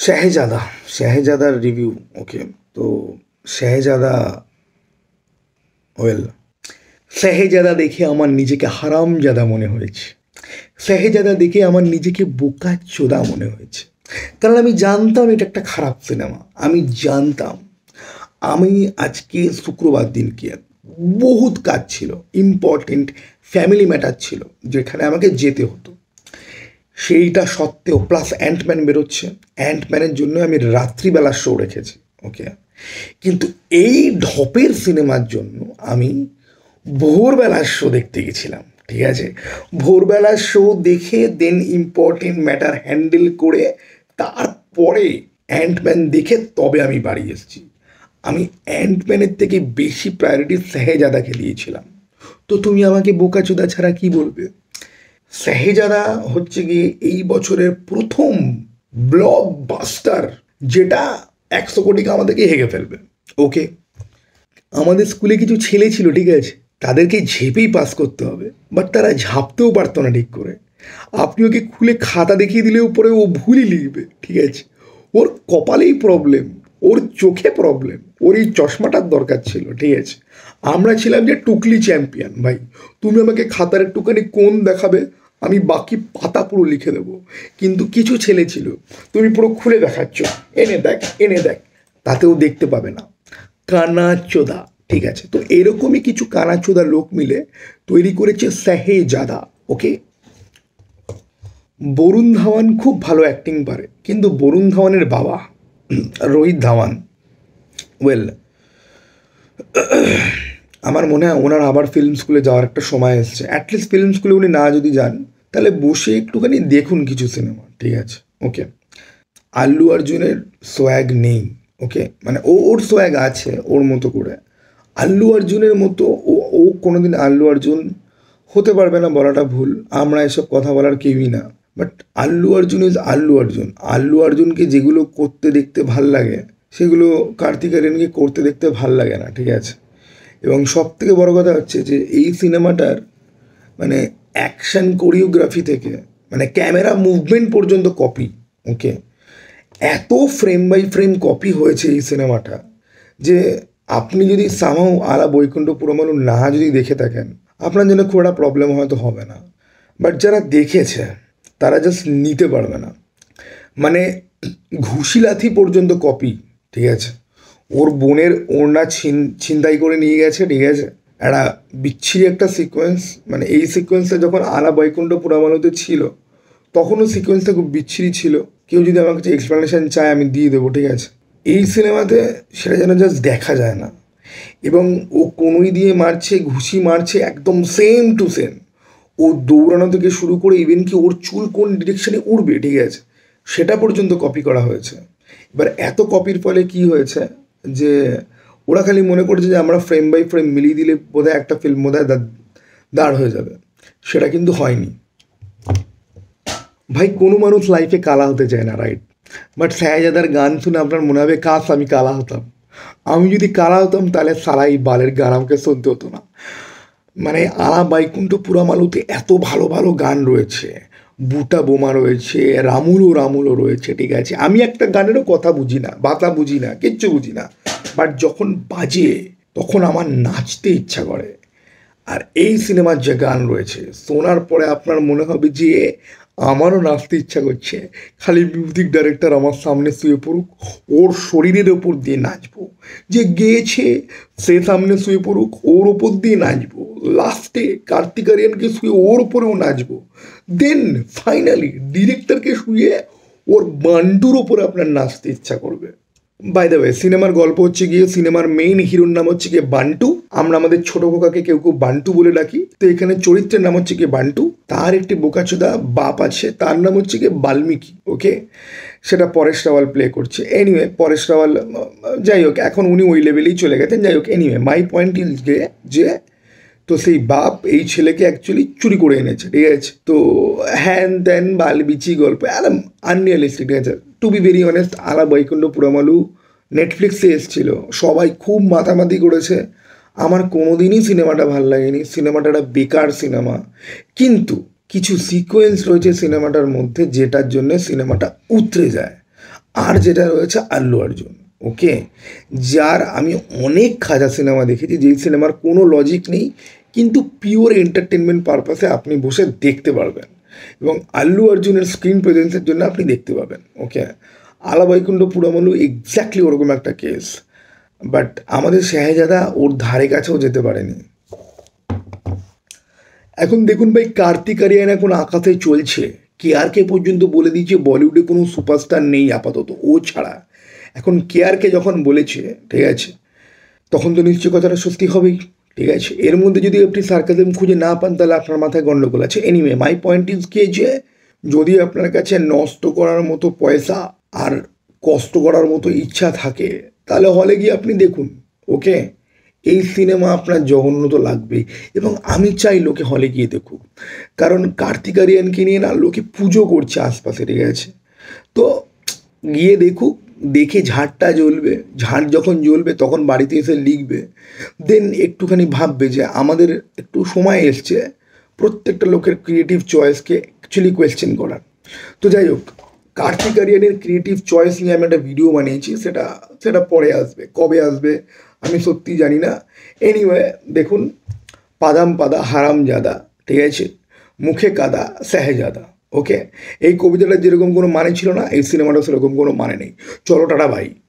শাহেজাদা, শাহেজাদার review. ওকে, তো শাহেজাদা, well, শাহেজাদা দেখে আমার নিজেকে হারামজাদা মনে হয়েছে। শাহেজাদা দেখে আমার নিজেকে বোকাচোদা মনে হয়েছে, কারণ আমি জানতাম এটা একটা খারাপ সিনেমা। আমি জানতাম। আমি আজকে শুক্রবার দিনকে বহুত কাজ ছিল, ইম্পর্টেন্ট ফ্যামিলি ম্যাটার ছিল, যেখানে আমাকে যেতে হতো। সেইটা সত্ত্বেও প্লাস অ্যান্টম্যান বেরোচ্ছে, অ্যান্টম্যানের জন্য আমি রাত্রিবেলার শো রেখেছি। ওকে, কিন্তু এই ঢপের সিনেমার জন্য আমি ভোরবেলার শো দেখতে গেছিলাম। ঠিক আছে, ভোরবেলার শো দেখে দেন ইম্পর্টেন্ট ম্যাটার হ্যান্ডেল করে তারপরে অ্যান্টম্যান দেখে তবে আমি বাড়ি এসেছি। আমি অ্যান্টম্যানের থেকে বেশি প্রায়োরিটি শাহেজাদাকে দিয়েছিলাম। তো তুমি আমাকে বোকাচোদা ছাড়া কি বলবে? শাহেজাদা হচ্ছে গিয়ে এই বছরের প্রথম ব্লকবাস্টার, যেটা 100 কোটিকে আমাদেরকে হেগে ফেলবে। ওকে, আমাদের স্কুলে কিছু ছেলে ছিল, ঠিক আছে, তাদেরকে ঝেপেই পাস করতে হবে, বাট তারা ঝাঁপতেও পারতো না ঠিক করে। আপনি ওকে খুলে খাতা দেখিয়ে দিলেও পরে ও ভুলই লিখবে। ঠিক আছে, ওর কপালেই প্রবলেম, ওর চোখে প্রবলেম, ওর এই চশমাটার দরকার ছিল। ঠিক আছে, আমরা ছিলাম যে টুকলি চ্যাম্পিয়ন। ভাই, তুমি আমাকে খাতার একটুখানি কোণ দেখাবে, আমি বাকি পাতা পুরো লিখে দেবো। কিন্তু কিছু ছেলে ছিল, তুমি পুরো খুলে দেখাচ্ছ, এনে দেখ এনে দেখ, তাতেও দেখতে পাবে না। কানাচোদা। ঠিক আছে, তো এরকমই কিছু কানাচোদা লোক মিলে তৈরি করেছে শাহেজাদা। ওকে, বরুণ ধাওয়ান খুব ভালো অ্যাক্টিং পারে, কিন্তু বরুণ ধাওয়ানের বাবা রোহিত ধাওয়ান, ওয়েল, আমার মনে হয় ওনার আবার ফিল্ম স্কুলে যাওয়ার একটা সময় এসছে। অ্যাটলিস্ট ফিল্ম স্কুলে উনি না যদি যান, তাহলে বসে একটুখানি দেখুন কিছু সিনেমা। ঠিক আছে, ওকে, আল্লু অর্জুনের সোয়াগ নেই। ওকে, মানে ওর সোয়াগ আছে ওর মতো করে। আল্লু অর্জুনের মতো ও কোনোদিন আল্লু অর্জুন হতে পারবে না, বলাটা ভুল, আমরা এসব কথা বলার কেউই না। But Allu Arjun is Allu Arjun. আল্লু অর্জুনকে যেগুলো করতে দেখতে ভাল লাগে, সেগুলো কার্তিক আরিয়ানকে করতে দেখতে ভাল লাগে না। ঠিক আছে, এবং সব থেকে বড়ো কথা হচ্ছে যে এই সিনেমাটার মানে অ্যাকশন কোরিওগ্রাফি থেকে মানে ক্যামেরা মুভমেন্ট পর্যন্ত কপি। ওকে, এত ফ্রেম বাই ফ্রেম কপি হয়েছে এই সিনেমাটা, যে আপনি যদি সামাও আলা বৈকুণ্ঠপুরমালু না যদি দেখে থাকেন, আপনার জন্য খুব একটা প্রবলেম হয়তো হবে না। বাট যারা দেখেছে তারা জাস্ট নিতে পারবে না। মানে ঘুষিলাথি পর্যন্ত কপি। ঠিক আছে, ওর বোনের ওড়না ছিনতাই করে নিয়ে গেছে। ঠিক আছে, একটা বিচ্ছিরি একটা সিকোয়েন্স, মানে এই সিকোয়েন্সটা যখন আলা বৈকুণ্ঠপুরমালুতে ছিল তখনও সিকোয়েন্সটা খুব বিচ্ছিরি ছিল। কেউ যদি আমার কাছে এক্সপ্লেনেশন চায় আমি দিয়ে দেবো। ঠিক আছে, এই সিনেমাতে সেটা যেন জাস্ট দেখা যায় না। এবং ও কনুই দিয়ে মারছে, ঘুষি মারছে, একদম সেম টু সেম। ও দৌড়ানো থেকে শুরু করে ইভেন কি ওর চুল কোন ডিরেকশনে উড়বে, ঠিক আছে, সেটা পর্যন্ত কপি করা হয়েছে। এবার এত কপির ফলে কি হয়েছে যে ওরা খালি মনে করছে যে আমরা ফ্রেম বাই ফ্রেম মিলিয়ে দিলে বোধহয় একটা ফিল্ম বোধহয় দাঁড় হয়ে যাবে। সেটা কিন্তু হয়নি। ভাই, কোনো মানুষ লাইফে কালা হতে চায় না, রাইট? বাট শাহেজাদার গান শুনে আপনার মনে হবে কাশ আমি কালা হতাম। আমি যদি কালা হতাম তাহলে সারা এই বালের গান আমাকে শুনতে হতো না। মানে আলা বৈকুণ্ঠপুরমালুতে এত ভালো ভালো গান রয়েছে, বুটা বোমা রয়েছে, রামুলো রয়েছে। ঠিক আছে, আমি একটা গানেরও কথা বুঝি না, বাতা বুঝি না, কিচ্ছু বুঝি না, বাট যখন বাজে তখন আমার নাচতে ইচ্ছা করে। আর এই সিনেমার যে গান রয়েছে শোনার পরে আপনার মনে হবে যে আমারও নাচতে ইচ্ছা করছে, খালি মিউজিক ডাইরেক্টর আমার সামনে শুয়ে পড়ুক, ওর শরীরের ওপর দিয়ে নাচবো। যে গেয়েছে সে সামনে শুয়ে পড়ুক, ওর ওপর দিয়ে নাচবো। লাস্টে কার্তিক আরিয়ানকে শুয়ে ওর ওপরেও নাচবো। দেন ফাইনালি ডিরেক্টরকে শুয়ে ওর বান্টুর ওপরে আপনার নাচতে ইচ্ছা করবে। বাই দ্য ওয়ে, সিনেমার গল্প হচ্ছে গিয়ে, সিনেমার মেইন হিরোর নাম হচ্ছে গিয়ে বান্টু। আমরা আমাদের ছোট খোকাকে কেউ কেউ বান্টু বলে ডাকি। তো এখানে চরিত্রের নাম হচ্ছে গিয়ে বান্টু। তার একটি বোকাচোদা বাপ আছে, তার নাম হচ্ছে গিয়ে বাল্মীকি। ওকে, সেটা পরেশ রাওয়াল প্লে করছে। এনিওয়ে, পরেশ রাওয়াল যাই হোক, এখন উনি ওই লেভেলেই চলে গেছেন। যাই হোক, এনিওয়ে মাই পয়েন্ট ইজ যে তো সেই বাপ এই ছেলেকে অ্যাকচুয়ালি চুরি করে এনেছে। ঠিক আছে, তো হ্যান ত্যান বালবিচি গল্প আলাম আনরিয়ালিস্টিক। ঠিক আছে, টু বি ভেরি অনেস্ট, আলা বৈকুণ্ঠপুরমালু নেটফ্লিক্সে এসেছিলো, সবাই খুব মাতামাতি করেছে। আমার কোনোদিনই সিনেমাটা ভাল লাগেনি। সিনেমাটা একটা বেকার সিনেমা। কিন্তু কিছু সিকোয়েন্স রয়েছে সিনেমাটার মধ্যে যেটার জন্য সিনেমাটা উতরে যায়। আর যেটা রয়েছে আল্লু অর্জুন, ওকে, যার আমি অনেক খাজা সিনেমা দেখেছি, যেই সিনেমার কোনো লজিক নেই, কিন্তু পিওর এন্টারটেনমেন্ট পারপাসে আপনি বসে দেখতে পারবেন, এবং আল্লু অর্জুনের স্ক্রিন প্রেজেন্সের জন্য আপনি দেখতে পাবেন। ওকে, আলা বৈকুণ্ঠ পুরমলু এক্স্যাক্টলি ওরকম একটা কেস, বাট আমাদের শাহজাদা ওর ধারে কাছেও যেতে পারেনি। এখন দেখুন ভাই, কার্তিক আরিয়ান এখন আকাশে চলছে, কেআরকে পর্যন্ত বলে দিয়েছে বলিউডে কোনো সুপারস্টার নেই আপাতত ও ছাড়া। এখন কেআরকে যখন বলেছে, ঠিক আছে, তখন তো নিশ্চয় কথাটা সত্যি হবেই। ঠিক আছে, এর মধ্যে যদি আপনি সার্কাজম খুঁজে না পান তাহলে আপনার মাথায় গন্ডগোল আছে। এনিওয়ে, মাই পয়েন্ট ইজ কে যে যদি আপনার কাছে নষ্ট করার মতো পয়সা আর কষ্ট করার মতো ইচ্ছা থাকে তাহলে হলে গিয়ে আপনি দেখুন। ওকে, এই সিনেমা আপনার জঘন্য তো লাগবেই, এবং আমি চাই লোকে হলে গিয়ে দেখুক, কারণ কার্তিক আরিয়ানকে নিয়ে না লোকে পুজো করছে আশপাশে, ঠিক আছে। তো গিয়ে দেখুক, দেখে ঝাড়টা জ্বলবে, ঝাড় যখন জ্বলবে তখন বাড়িতে এসে লিখবে, দেন একটুখানি ভাববে যে আমাদের একটু সময় এসছে প্রত্যেকটা লোকের ক্রিয়েটিভ চয়েসকে অ্যাকচুয়ালি কোয়েশ্চেন করার। তো যাই হোক, কার্তিক আরিয়ানের ক্রিয়েটিভ চয়েস নিয়ে আমি একটা ভিডিও বানিয়েছি, সেটা সেটা পরে আসবে, কবে আসবে আমি সত্যি জানি না। এনিওয়ে দেখুন, পাদাম পাদা হারাম জাদা, ঠিক আছে, মুখে কাদা শাহজাদা। ওকে, এই কবিতাটার যেরকম কোনো মানে ছিল না, এই সিনেমাটা সেরকম কোনো মানে নেই। চলো টাটা ভাই।